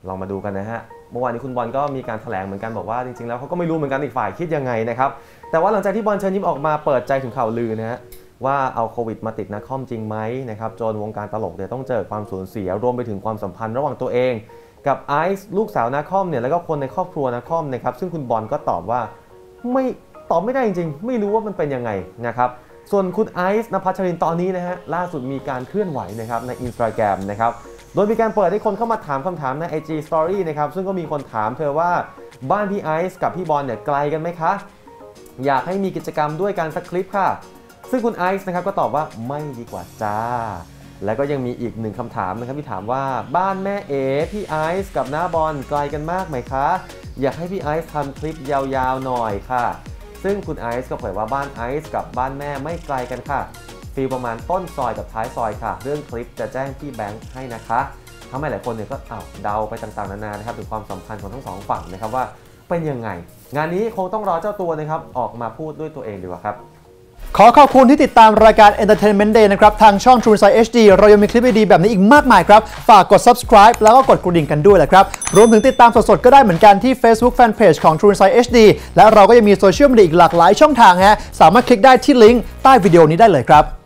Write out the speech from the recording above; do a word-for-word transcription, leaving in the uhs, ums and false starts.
ลองมาดูกันนะฮะเมื่อวานนี้คุณบอลก็มีการแถลงเหมือนกันบอกว่าจริงๆแล้วเขาก็ไม่รู้เหมือนกันอีกฝ่ายคิดยังไงนะครับแต่ว่าหลังจากที่บอลเชิญยิ้มออกมาเปิดใจถึงข่าวลือนะฮะว่าเอาโควิดมาติดนักคอมจริงไหมนะครับจนวงการตลกเนี่ยต้องเจอความสูญเสียรวมไปถึงความสัมพันธ์ระหว่างตัวเองกับไอซ์ลูกสาวนักคอมเนี่ยแล้วก็คนในครอบครัวนักคอมนะครับซึ่งคุณบอลก็ตอบว่าไม่ตอบไม่ได้จริงๆไม่รู้ว่ามันเป็นยังไงนะครับส่วนคุณไอซ์ณภัชรินตอนนี้นะฮะล่าสุดมีการเคลื่อนไหวนะครับใน Instagram นะครับโดยมีการเปิดให้คนเข้ามาถามคำถามใน ไอ จี Story นะครับซึ่งก็มีคนถามเธอว่าบ้านพี่ไอซ์กับพี่บอลเนี่ยไกลกันไหมคะอยากให้มีกิจกรรมด้วยกันสักคลิปค่ะซึ่งคุณไอซ์นะครับก็ตอบว่าไม่ดีกว่าจ้าแล้วก็ยังมีอีกหนึ่งคำถามนะครับที่ถามว่าบ้านแม่เอ๋พี่ไอซ์กับน้าบอลไกลกันมากไหมคะอยากให้พี่ไอซ์ทำคลิปยาวๆหน่อยค่ะซึ่งคุณไอซ์ก็เผยว่าบ้านไอซ์กับบ้านแม่ไม่ไกลกันค่ะฟีลประมาณต้นซอยกับท้ายซอยค่ะเรื่องคลิปจะแจ้งพี่แบงค์ให้นะคะทำให้หลายคนเนี่ยก็อ้าวเดาไปต่างๆนานานะครับถึงความสัมพันธ์ของทั้งสองฝั่งนะครับว่าเป็นยังไงงานนี้คงต้องรอเจ้าตัวนะครับออกมาพูดด้วยตัวเองดีกว่าครับขอขอบคุณที่ติดตามรายการ Entertainment Day นะครับทางช่อง True Insight เอช ดี เรายังมีคลิปดีๆแบบนี้อีกมากมายครับฝากกด Subscribe แล้วก็กดกระดิ่งกันด้วยแหละครับรวมถึงติดตามสดๆก็ได้เหมือนกันที่ Facebook Fanpage ของ True Insight เอช ดี และเราก็ยังมีโซเชียลมีเดียอีกหลากหลายช่องทางฮะสามารถคลิกได้ที่ลิงก์ใต้วิดีโอนี้ได้เลยครับ